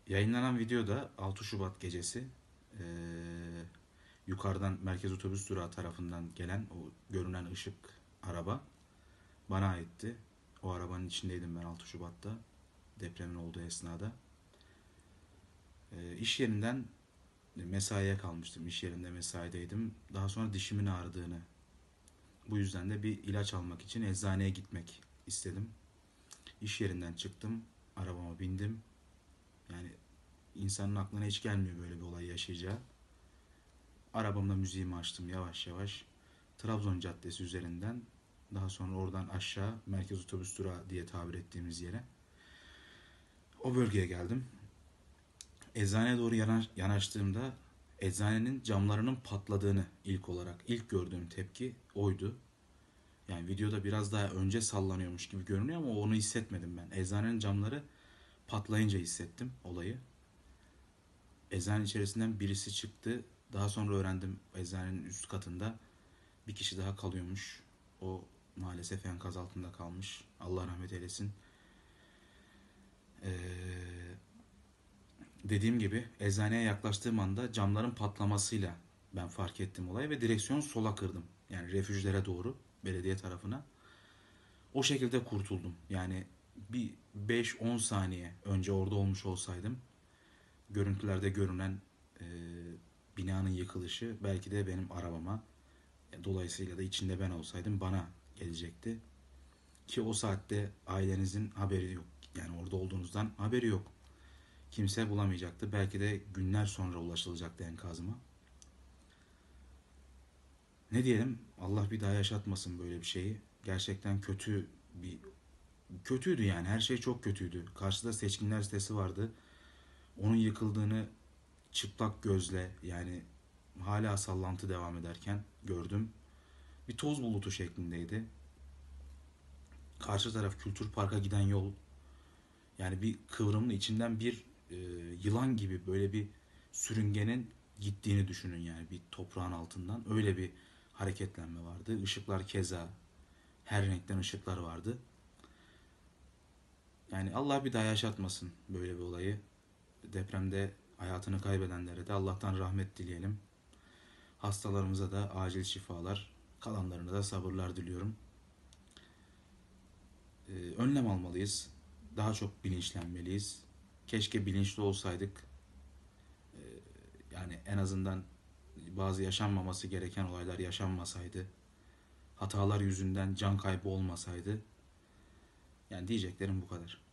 Yayınlanan videoda 6 Şubat gecesi eee, yukarıdan merkez otobüs durağı tarafından gelen o görünen ışık araba bana aitti. O arabanın içindeydim ben 6 Şubat'ta depremin olduğu esnada. İş yerinden mesaiye kalmıştım. İş yerinde mesaideydim. Daha sonra dişimin ağrıdığını, bu yüzden de bir ilaç almak için eczaneye gitmek istedim. İş yerinden çıktım, arabama bindim. Yani insanın aklına hiç gelmiyor böyle bir olay yaşayacağı. Arabamda müziğimi açtım yavaş yavaş. Trabzon Caddesi üzerinden, daha sonra oradan aşağı merkez otobüs durağı diye tabir ettiğimiz yere. O bölgeye geldim. Eczaneye doğru yanaştığımda eczanenin camlarının patladığını ilk gördüğüm tepki oydu. Yani videoda biraz daha önce sallanıyormuş gibi görünüyor ama onu hissetmedim ben. Eczanenin camları patlayınca hissettim olayı. Eczane içerisinden birisi çıktı. Daha sonra öğrendim eczanenin üst katında bir kişi daha kalıyormuş. O maalesef enkaz altında kalmış. Allah rahmet eylesin. Ee, Dediğim gibi eczaneye yaklaştığım anda camların patlamasıyla ben fark ettim olayı ve direksiyonu sola kırdım. Yani refüjlere doğru, belediye tarafına. O şekilde kurtuldum. Yani bir 5-10 saniye önce orada olmuş olsaydım görüntülerde görünen e, binanın yıkılışı belki de benim arabama, dolayısıyla da içinde ben olsaydım bana gelecekti. Ki o saatte ailenizin haberi yok. Yani orada olduğunuzdan haberi yok. Kimse bulamayacaktı. Belki de günler sonra ulaşılacaktı enkazıma. Ne diyelim? Allah bir daha yaşatmasın böyle bir şeyi. Gerçekten kötüydü yani. Her şey çok kötüydü. Karşıda seçkinler sitesi vardı. Onun yıkıldığını çıplak gözle, yani hala sallantı devam ederken gördüm. Bir toz bulutu şeklindeydi. Karşı taraf Kültür Park'a giden yol. Yani bir kıvrımlı içinden bir yılan gibi böyle bir sürüngenin gittiğini düşünün, yani bir toprağın altından. Öyle bir hareketlenme vardı. Işıklar keza, her renkten ışıklar vardı. Yani Allah bir daha yaşatmasın böyle bir olayı. Depremde hayatını kaybedenlere de Allah'tan rahmet dileyelim. Hastalarımıza da acil şifalar, kalanlarına da sabırlar diliyorum. Önlem almalıyız. Daha çok bilinçlenmeliyiz. Keşke bilinçli olsaydık. Yani en azından bazı yaşanmaması gereken olaylar yaşanmasaydı. Hatalar yüzünden can kaybı olmasaydı. Yani diyeceklerim bu kadar.